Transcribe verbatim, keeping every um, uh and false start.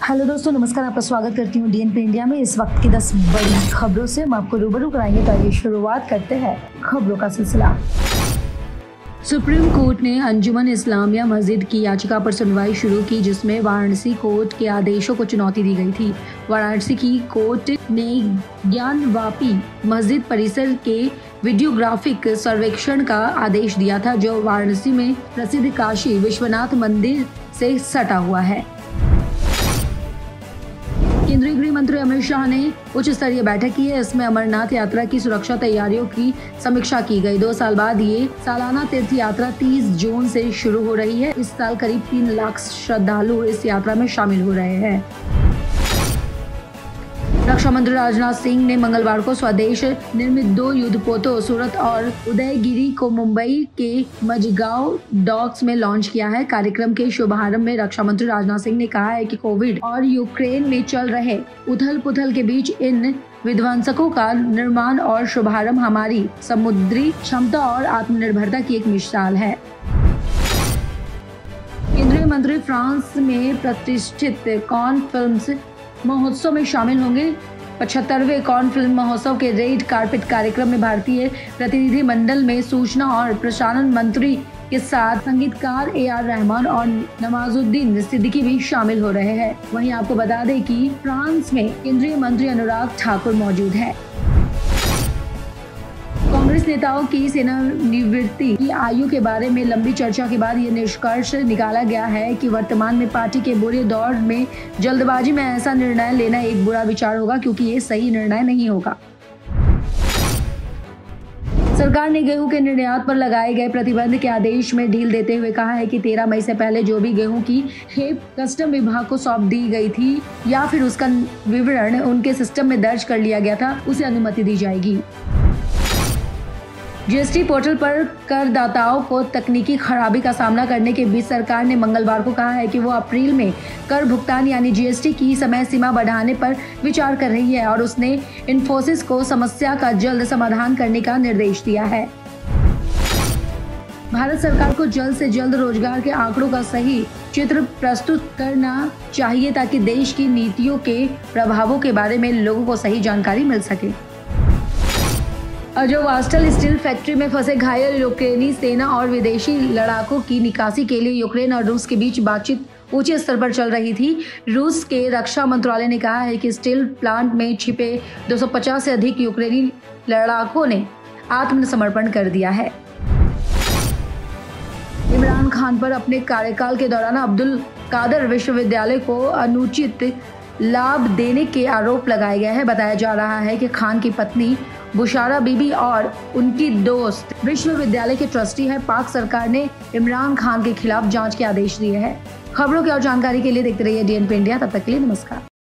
Hello दोस्तों, नमस्कार। आपका स्वागत करती हूँ डीएनपी इंडिया में। इस वक्त की दस बड़ी खबरों से हम आपको रूबरू कराएंगे। तो आइए शुरुआत करते हैं खबरों का सिलसिला। सुप्रीम कोर्ट ने अंजुमन इस्लामिया मस्जिद की याचिका पर सुनवाई शुरू की, जिसमें वाराणसी कोर्ट के आदेशों को चुनौती दी गई थी। वाराणसी की कोर्ट ने ज्ञानवापी मस्जिद परिसर के वीडियोग्राफिक सर्वेक्षण का आदेश दिया था, जो वाराणसी में प्रसिद्ध काशी विश्वनाथ मंदिर से सटा हुआ है। केंद्रीय गृह मंत्री अमित शाह ने उच्च स्तरीय बैठक की है। इसमें अमरनाथ यात्रा की सुरक्षा तैयारियों की समीक्षा की गई। दो साल बाद ये सालाना तीर्थ यात्रा तीस जून से शुरू हो रही है। इस साल करीब तीन लाख श्रद्धालु इस यात्रा में शामिल हो रहे हैं। रक्षा मंत्री राजनाथ सिंह ने मंगलवार को स्वदेश निर्मित दो युद्धपोतों सूरत और उदयगिरी को मुंबई के मजगांव डॉक्स में लॉन्च किया है। कार्यक्रम के शुभारंभ में रक्षा मंत्री राजनाथ सिंह ने कहा है कि कोविड और यूक्रेन में चल रहे उथल पुथल के बीच इन विध्वंसकों का निर्माण और शुभारंभ हमारी समुद्री क्षमता और आत्मनिर्भरता की एक मिसाल है। केंद्रीय मंत्री फ्रांस में प्रतिष्ठित कॉन फिल्म्स महोत्सव में शामिल होंगे। पचहत्तरवें कॉन फिल्म महोत्सव के रेड कारपेट कार्यक्रम में भारतीय प्रतिनिधि मंडल में सूचना और प्रसारण मंत्री के साथ संगीतकार ए आर रहमान और नवाजुद्दीन सिद्दीकी भी शामिल हो रहे हैं। वहीं आपको बता दें कि फ्रांस में केंद्रीय मंत्री अनुराग ठाकुर मौजूद है। कांग्रेस नेताओं की सेवानिवृत्ति की आयु के बारे में लंबी चर्चा के बाद ये निष्कर्ष निकाला गया है कि वर्तमान में पार्टी के बुरे दौर में जल्दबाजी में ऐसा निर्णय लेना एक बुरा विचार होगा, क्योंकि ये सही निर्णय नहीं होगा। सरकार ने गेहूं के निर्यात पर लगाए गए प्रतिबंध के आदेश में ढील देते हुए कहा है कि तेरह मई से पहले जो भी गेहूं की खेप कस्टम विभाग को सौंप दी गई थी या फिर उसका विवरण उनके सिस्टम में दर्ज कर लिया गया था, उसे अनुमति दी जाएगी। जीएसटी पोर्टल पर करदाताओं को तकनीकी खराबी का सामना करने के बीच सरकार ने मंगलवार को कहा है कि वो अप्रैल में कर भुगतान यानी जीएसटी की समय सीमा बढ़ाने पर विचार कर रही है और उसने इन्फोसिस को समस्या का जल्द समाधान करने का निर्देश दिया है। भारत सरकार को जल्द से जल्द रोजगार के आंकड़ों का सही चित्र प्रस्तुत करना चाहिए, ताकि देश की नीतियों के प्रभावों के बारे में लोगों को सही जानकारी मिल सके। अजोवास्टल स्टील फैक्ट्री में फंसे घायल यूक्रेनी सेना और विदेशी लड़ाकों की निकासी के लिए यूक्रेन और रूस के बीच बातचीत ऊंचे स्तर पर चल रही थी। रूस के रक्षा मंत्रालय ने कहा है कि स्टील प्लांट में छिपे दो सौ पचास से अधिक यूक्रेनी लड़ाकों ने आत्मसमर्पण कर दिया है। इमरान खान पर अपने कार्यकाल के दौरान अब्दुल कादर विश्वविद्यालय को अनुचित लाभ देने के आरोप लगाए गए हैं। बताया जा रहा है कि खान की पत्नी बुशारा बीबी और उनकी दोस्त विश्वविद्यालय के ट्रस्टी है। पाक सरकार ने इमरान खान के खिलाफ जांच के आदेश दिए हैं। खबरों की और जानकारी के लिए देखते रहिए डीएनपी इंडिया। तब तक के लिए नमस्कार।